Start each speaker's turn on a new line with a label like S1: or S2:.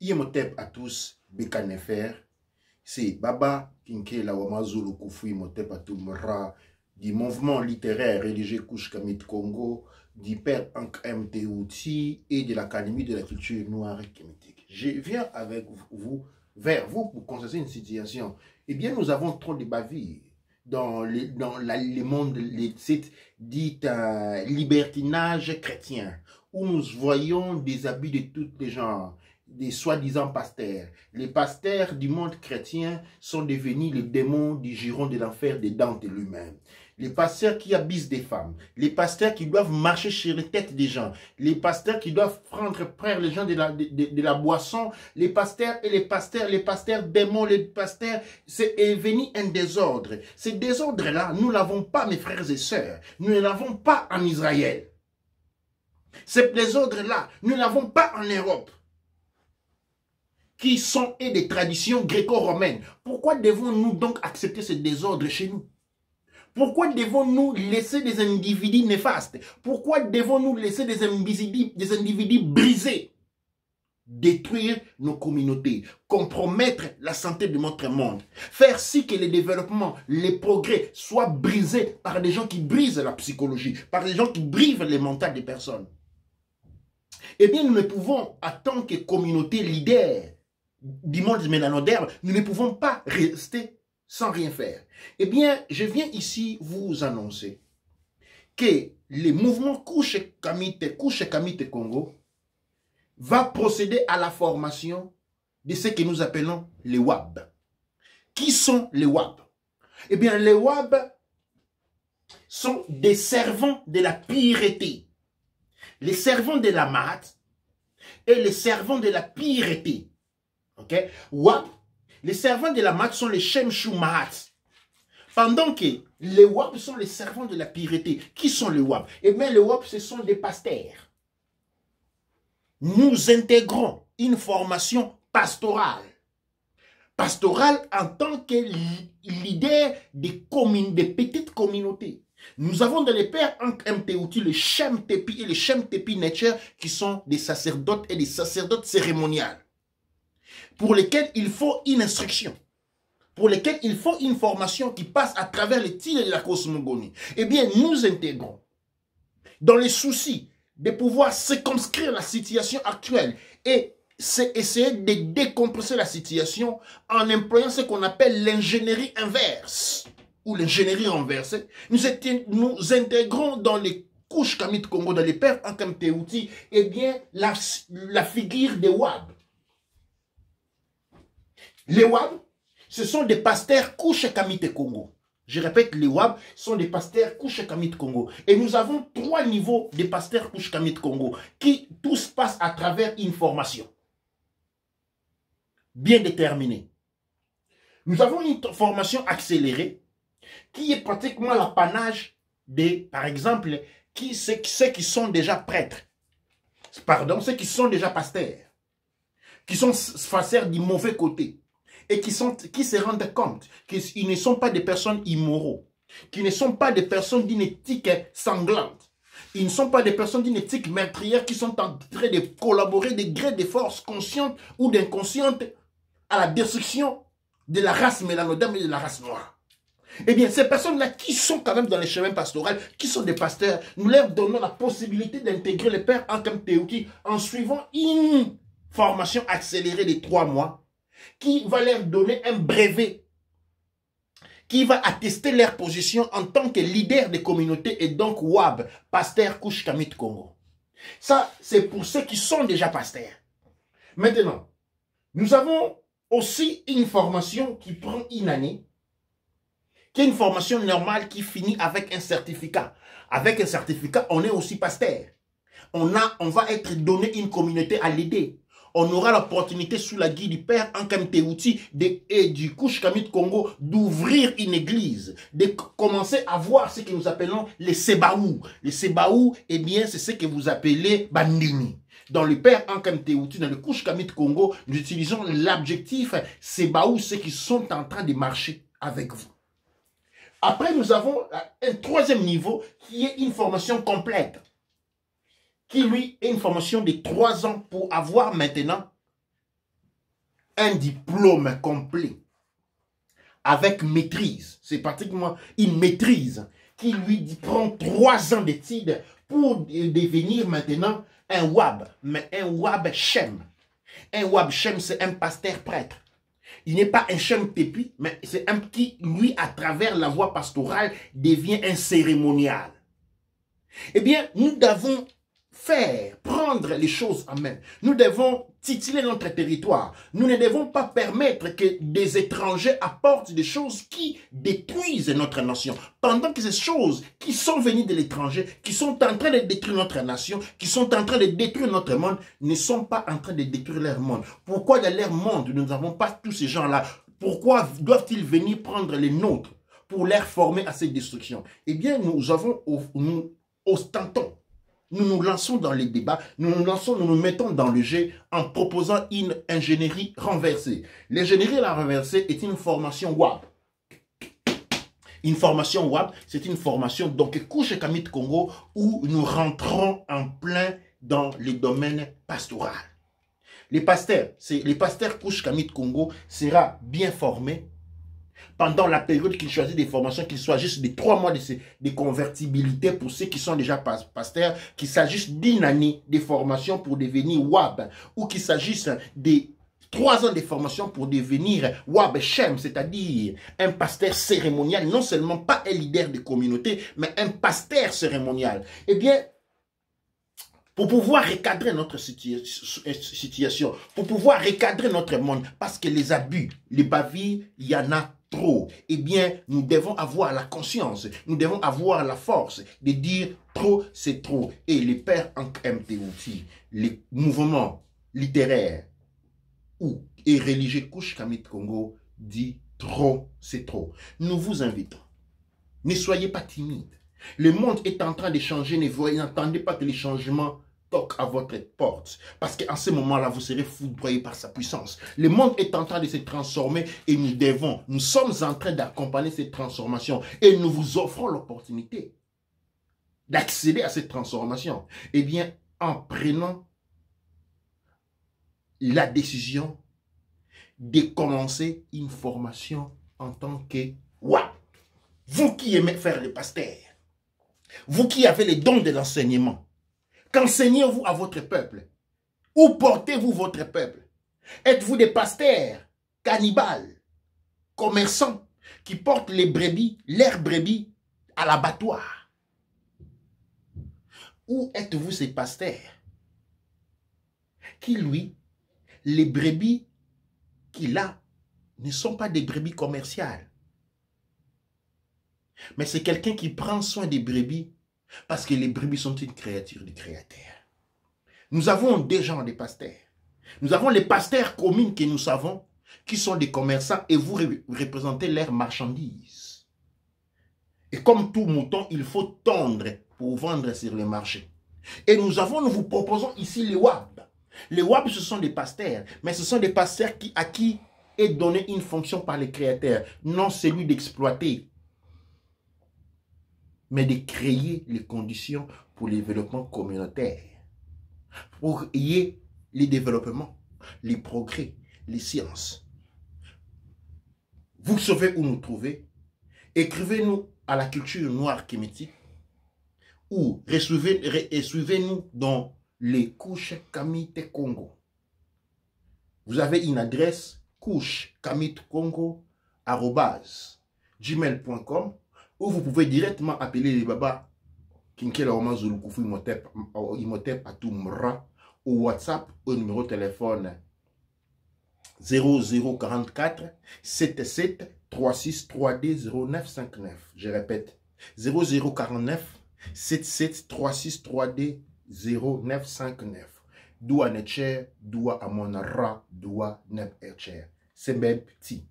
S1: Imhotep à tous, Bekanefer, c'est Baba Kinkela Wamazulu Kufu Imhotep à Tumra, du mouvement littéraire religieux Kouchkamit Congo, du père Ank Mtouti et de l'Académie de la culture noire kémitique. Je viens avec vous, vers vous, pour constater une situation. Eh bien, nous avons trop de bavures dans le monde, cette dite libertinage chrétien, où nous voyons des abus de tous les genres, des soi-disant pasteurs. Les pasteurs du monde chrétien sont devenus les démons du giron de l'enfer de Dante lui-même. Les pasteurs qui abusent des femmes, les pasteurs qui doivent marcher sur les têtes des gens, les pasteurs qui doivent prendre les gens de la boisson, les pasteurs démons, les pasteurs, c'est venu un désordre. Ce désordre-là, nous ne l'avons pas, mes frères et sœurs, nous ne l'avons pas en Israël. Ce désordre-là, nous ne l'avons pas en Europe, qui sont des traditions gréco-romaines. Pourquoi devons-nous donc accepter ce désordre chez nous? Pourquoi devons-nous laisser des individus néfastes? Pourquoi devons-nous laisser des individus brisés détruire nos communautés, compromettre la santé de notre monde, faire si que le développement, les progrès soient brisés par des gens qui brisent la psychologie, par des gens qui brisent les mentales des personnes? Eh bien, nous ne pouvons, en tant que communauté leader du monde mélanoderme, nous ne pouvons pas rester sans rien faire. Eh bien, je viens ici vous annoncer que le mouvement Couche Kamite Congo va procéder à la formation de ce que nous appelons les WAB. Qui sont les WAB? Eh bien, les WAB sont des servants de la pureté. Les servants de la Mahat et les servants de la pureté. Ok? WAB, les servants de la Mahat sont les Shemshu Mahat. Pendant que les WAB sont les servants de la pureté. Qui sont les WAB? Eh bien, les WAB, ce sont des pasteurs. Nous intégrons une formation pastorale. Pastorale en tant que leader des petites communautés. Nous avons dans les pères Ank Mtouti, le Shem Tepi et le Shem Tepi Nature, qui sont des sacerdotes et des sacerdotes cérémoniales, pour lesquels il faut une instruction, pour lesquels il faut une formation qui passe à travers les tirs de la cosmogonie. Eh bien, nous intégrons, dans les soucis de pouvoir circonscrire la situation actuelle et essayer de décompresser la situation en employant ce qu'on appelle l'ingénierie inverse ou l'ingénierie renversée. Nous intégrons dans les couches Kamit Congo, dans les pères Ank Mtouti, eh bien, la figure des WAB. Les WAB, ce sont des pasteurs couches Kamit Congo. Je répète, les WAB sont des pasteurs couches Kamit Congo. Et nous avons 3 niveaux de pasteurs couches Kamit Congo qui tous passent à travers une formation bien déterminée. Nous avons une formation accélérée qui est pratiquement l'apanage des, par exemple, ceux qui sont déjà prêtres. Pardon, ceux qui sont déjà pasteurs. Qui sont pasteurs du mauvais côté. Et qui se rendent compte qu'ils ne sont pas des personnes immoraux, qui ne sont pas des personnes d'une éthique sanglante, ils ne sont pas des personnes d'une éthique meurtrière qui sont en train de collaborer de gré de force consciente ou d'inconsciente à la destruction de la race mélanoderme et de la race noire. Eh bien, ces personnes-là qui sont quand même dans les chemins pastoraux, qui sont des pasteurs, nous leur donnons la possibilité d'intégrer les pères Ank Mtouti en suivant une formation accélérée de 3 mois, qui va leur donner un brevet, qui va attester leur position en tant que leader des communautés et donc WAB, pasteur Couche Kamit Congo. Ça, c'est pour ceux qui sont déjà pasteurs. Maintenant, nous avons aussi une formation qui prend une année, qui est une formation normale qui finit avec un certificat. Avec un certificat, on est aussi pasteur. On va être donné une communauté à l'aider. On aura l'opportunité sous la guide du père Ank Mtouti et du Couche Kamit Congo d'ouvrir une église, de commencer à voir ce que nous appelons les Sebaou. Les Sebaou, eh bien, c'est ce que vous appelez Bandini. Dans le père Ank Mtouti, dans le Couche Kamit Congo, nous utilisons l'adjectif Sebaou, ceux qui sont en train de marcher avec vous. Après, nous avons un 3e niveau qui est une formation complète, qui lui est une formation de 3 ans pour avoir maintenant un diplôme complet avec maîtrise. C'est pratiquement une maîtrise qui lui prend 3 ans d'études pour devenir maintenant un WAB, mais un WAB Shem. Un WAB Shem, c'est un pasteur prêtre. Il n'est pas un Shem Pépi, mais c'est un qui, lui, à travers la voie pastorale, devient un cérémonial. Eh bien, nous devons prendre les choses en main. Nous devons titiller notre territoire. Nous ne devons pas permettre que des étrangers apportent des choses qui détruisent notre nation. Pendant que ces choses qui sont venues de l'étranger, qui sont en train de détruire notre nation, qui sont en train de détruire notre monde, ne sont pas en train de détruire leur monde. Pourquoi dans leur monde, nous n'avons pas tous ces gens-là? Pourquoi doivent-ils venir prendre les nôtres pour les former à cette destruction? Eh bien, nous ostentons. Nous nous lançons dans les débats, nous nous mettons dans le jeu en proposant une ingénierie renversée. L'ingénierie renversée est une formation WAB. Une formation WAB, c'est une formation donc Couche Kamit Congo où nous rentrons en plein dans les domaines pastoraux. Les pasteurs Couche Kamit Congo sera bien formés pendant la période qu'ils choisissent des formations, qu'il s'agisse de 3 mois de convertibilité pour ceux qui sont déjà pasteurs, qu'il s'agisse d'1 année de formation pour devenir WAB, ou qu'il s'agisse de 3 ans de formation pour devenir WAB Shem, c'est-à-dire un pasteur cérémonial, non seulement pas un leader de communauté, mais un pasteur cérémonial. Eh bien, pour pouvoir recadrer notre situation, pour pouvoir recadrer notre monde, parce que les abus, les bavilles, il y en a trop. Eh bien, nous devons avoir la conscience, nous devons avoir la force de dire trop, c'est trop. Et les pères en MTOT, les mouvements littéraires et religieux Couche Kamit Congo dit trop, c'est trop. Nous vous invitons. Ne soyez pas timides. Le monde est en train de changer. N'attendez pas que les changements toquent à votre porte. Parce qu'en ce moment-là, vous serez foudroyé par sa puissance. Le monde est en train de se transformer et nous sommes en train d'accompagner cette transformation. Et nous vous offrons l'opportunité d'accéder à cette transformation. Eh bien, en prenant la décision de commencer une formation en tant que WAB. Vous qui aimez faire le pasteur, vous qui avez les dons de l'enseignement, qu'enseignez-vous à votre peuple? Où portez-vous votre peuple? Êtes-vous des pasteurs, cannibales, commerçants, qui portent les brebis, leurs brebis à l'abattoir? Ou êtes-vous ces pasteurs qui, lui, les brebis qu'il a ne sont pas des brebis commerciales? Mais c'est quelqu'un qui prend soin des brebis parce que les brebis sont une créature du Créateur. Nous avons des gens, des pasteurs. Nous avons les pasteurs communs que nous savons, qui sont des commerçants et vous représentez leurs marchandises. Et comme tout mouton, il faut tondre pour vendre sur le marché. Et nous vous proposons ici les WAB. Les WAB, ce sont des pasteurs, mais ce sont des pasteurs à qui est donnée une fonction par le Créateur, non celui d'exploiter, mais de créer les conditions pour le développement communautaire, pour qu'il y ait les développements, les progrès, les sciences. Vous savez où nous trouver. Écrivez-nous à la culture noire kémétique ou suivez-nous dans les Couches Kamit Congo. Vous avez une adresse couchecamitcongo@gmail.com où vous pouvez directement appeler les babas Kinkela Omazulu Kufu Imhotep Atumra au WhatsApp au numéro de téléphone 0044 77 36 3D 0959. Je répète 0049 77 36 3D 0959. Doua Netcher, Doua Amonara, Doua Neb Ercher. C'est même petit.